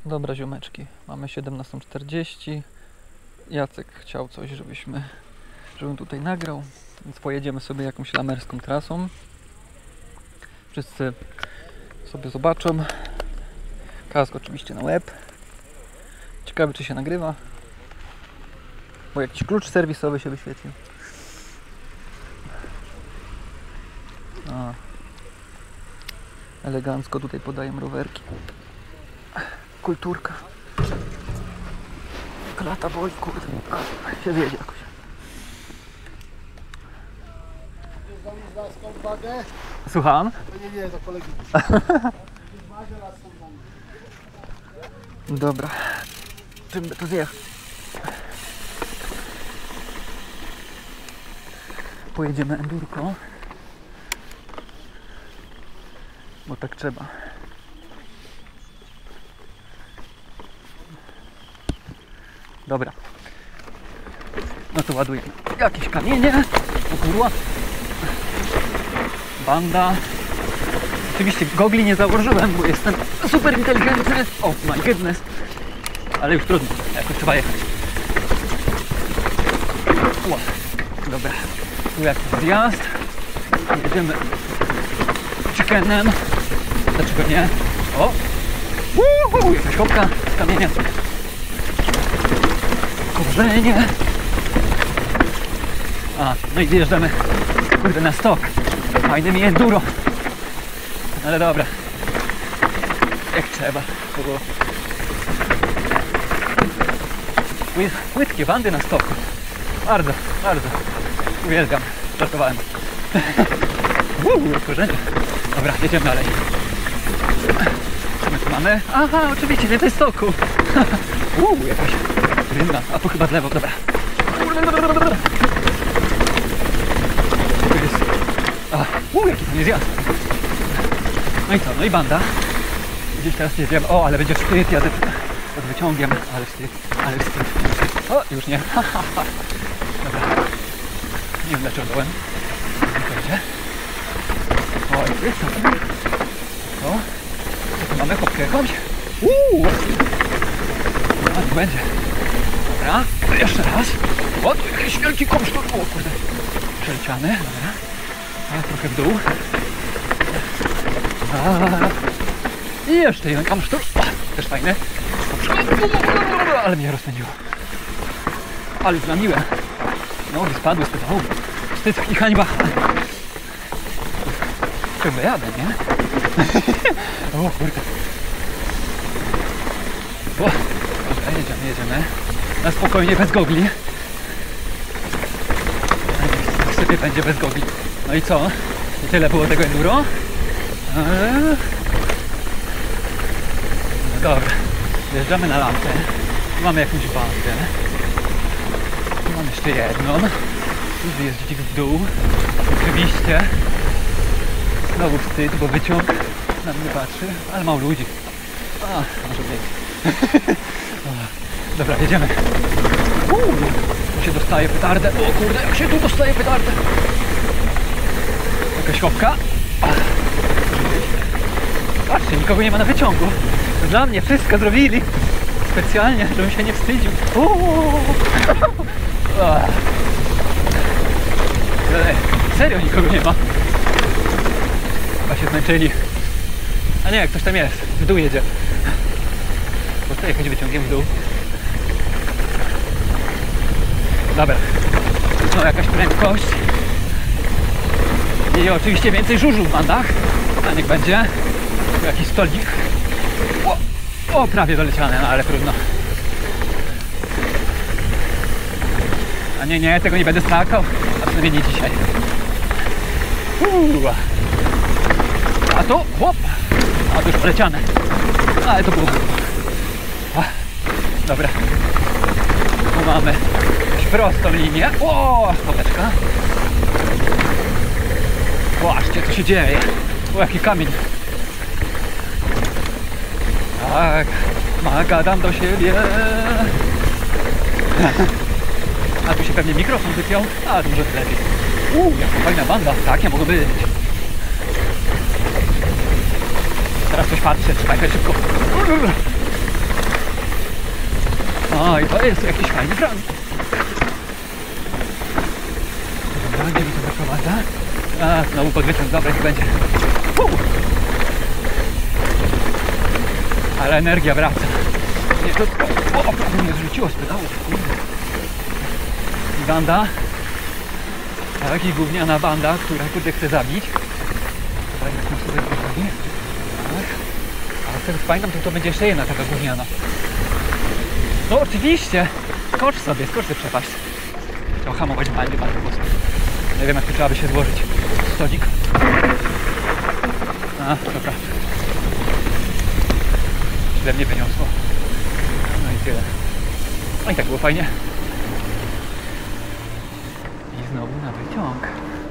Dobra ziomeczki, mamy 17:40. Jacek chciał coś, żebym tutaj nagrał, więc pojedziemy sobie jakąś lamerską trasą. Wszyscy sobie zobaczą. Kask oczywiście na łeb. Ciekawe, czy się nagrywa, bo jakiś klucz serwisowy się wyświetlił. Elegancko tutaj podaję rowerki. Kulturka. Klata boli, kurde. Się wiedzie jakoś. Słucham? Nie, to kolegi. Dobra. Czym by to zjechać? Pojedziemy endurko. Bo tak trzeba. Dobra. No to ładujemy. Jakieś kamienie. O kurwa. Banda. Oczywiście gogli nie założyłem, bo jestem super inteligentny. Oh my goodness. Ale już trudno. Jakoś trzeba jechać. O, dobra. Tu jakiś zjazd. Jedziemy chickenem. Dlaczego nie? O! Jakaś kopka z kamienia. Korzenie. No i zjeżdżamy, kurde, na stok. Fajne mi enduro. Ale dobra. Jak trzeba. To było. Płytkie bandy na stoku. Bardzo, bardzo. Uwielbiam. Żartowałem. Korzenie. Dobra, jedziemy dalej. Co my tu mamy? Aha, oczywiście, więcej stoku. Jakaś rynna. A tu chyba w lewo, dobra. Jaki tam jest jazd. No i co? No i banda. Gdzieś teraz jedziemy. O, ale będzie wstyd, jadę pod wyciągiem. Ale wstyd, ale wstyd. O, już nie. Dobra. Nie wiem dlaczego byłem. Nie będzie. O, i tu jest co? Co tu mamy? Hopkę jakąś? Tu będzie. Dobra. Jeszcze raz. O, tu jakiś wielki komsztur. O, kurde. Przeleciany. Dobra. A trochę w dół. I jeszcze jeden komsztur. Też fajny. Ale mnie rozpędziło. Ale zlamiłem. Nogi spadły z pedału. Wstyd i hańba. Chyba jadę, nie? O kurde. Dobra, jedziemy. Na spokojnie, bez gogli. Tak sobie będzie bez gogli. No i co? I tyle było tego enduro? No dobra. Wjeżdżamy na lampę. Tu mamy jakąś bandę. Tu mamy jeszcze jedną. Tu zjeździć w dół. Oczywiście. Znowu wstyd, bo wyciąg na mnie patrzy. Ale mało ludzi. Może być. Dobra, jedziemy. Tu się dostaje petardę. O kurde, jak się tu dostaje petardę. Jakaś chłopka. Patrzcie, nikogo nie ma na wyciągu. Dla mnie wszystko zrobili. Specjalnie, żebym się nie wstydził. Serio nikogo nie ma. Chyba się zmęczyli. A nie, ktoś tam jest. W dół jedzie. Bo to jechać wyciągiem w dół. Dobra. No jakaś prędkość. I oczywiście więcej żużlu w bandach. A niech będzie. Tu jakiś stolik. O, prawie doleciane, no ale trudno. A nie, tego nie będę skakał. A przynajmniej nie dzisiaj. A to, hop. A to już poleciane. Ale to było. Dobra. Tu mamy prostą linię. O, chłopeczka. Zobaczcie, co się dzieje. O, jaki kamień. Tak, gadam do siebie. A tu się pewnie mikrofon wypiął. A, to może lepiej. Jaka fajna banda. Tak, ja mogę być. Teraz coś patrzy, trzeba jechać szybko. O, i to jest jakiś fajny front. Dobra, gdzie mi to zaprowadza? A, znowu podwyciąg, dobra, niech będzie. Ale energia wraca. Nie, to... O, prawie mnie zrzuciło z pedałów, kurde. Banda. Tak, i gówniana banda, która kurde chce zabić. Dobra, jak na sobie poprawi. Tak. Ale z tego co pamiętam, to będzie jeszcze jedna taka gówniana. No oczywiście! Skocz sobie przepaść. Trzeba hamować bandy bardzo mocno. Nie wiem, jak tu trzeba by się złożyć. Stodzik. A, dobra. Źle mnie wyniosło. No i tyle. No i tak było fajnie. I znowu na wyciąg.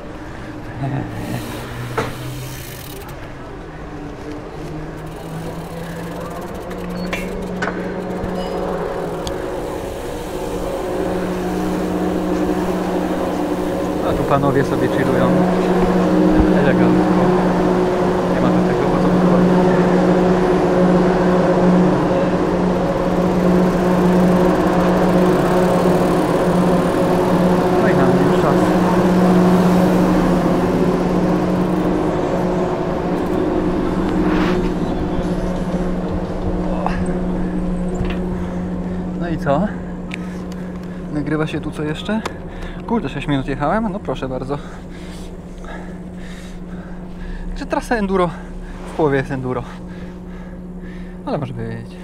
A tu panowie sobie chillują. Elegancko. Nie ma do tego początku. No i na mnie już czas. No i co? Nagrywa się tu co jeszcze? Kurde, 6 minut jechałem? No proszę bardzo. Czy trasa enduro? W połowie jest enduro. Ale może być.